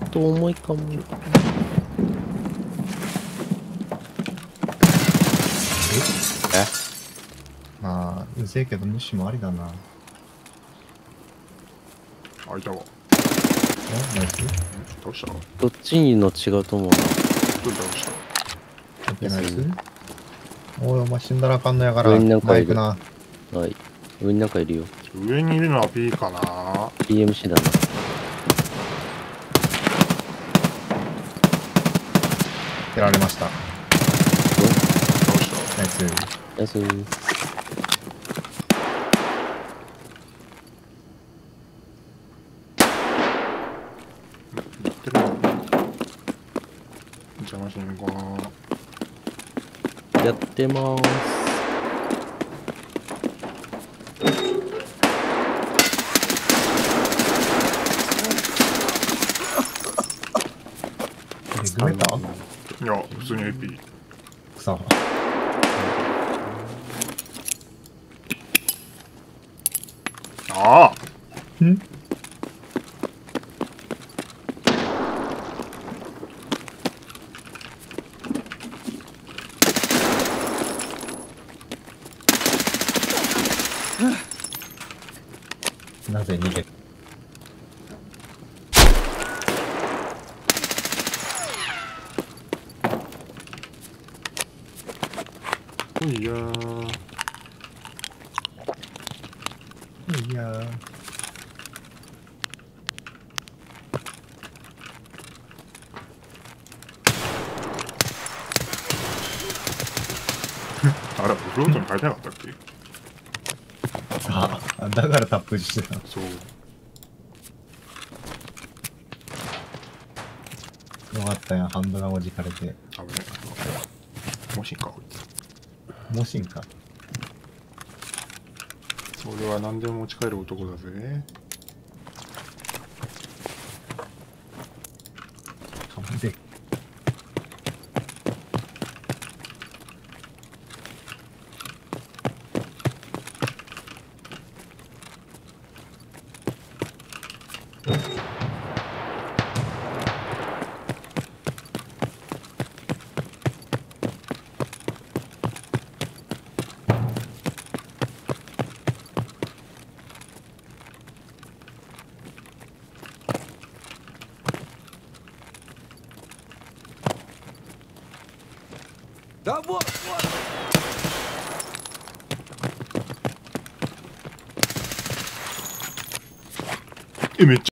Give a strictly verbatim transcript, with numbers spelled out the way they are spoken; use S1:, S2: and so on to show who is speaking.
S1: と重いかも。
S2: えまあうぜえけど無視もありだな。
S3: あ、いたわ。
S2: おナイス。
S3: 倒した。
S1: どっちにの違うと思うな。
S3: 一人倒した。
S2: オッケーナイス。おいお前死んだらあかんのやから
S1: 上になんかいる
S2: マイクな。
S1: はい。上になんかいるよ。
S3: 上にいるのは P かな。
S1: ピーエムシー だな。
S2: やられました。
S3: 倒した。
S2: ナイス。
S1: ナイスー。
S3: 言ってるの邪魔しに行こ
S1: やってまーす。
S2: えグレた
S3: う。いや、普通に エーピー。
S2: 草。
S3: ああ
S2: んなぜ逃げた。
S3: おいやー。
S2: いやー
S3: あれ、オフロードに変えてなかったっけ。
S2: あだからタップしてた。
S3: そう。
S2: よかったやんハンドガンをじかれて。
S3: 危ねえ。もしんか、こいつ。
S2: もしんか。
S3: 俺は何でも持ち帰る男だぜ。
S2: かまで。
S3: え、めっちゃ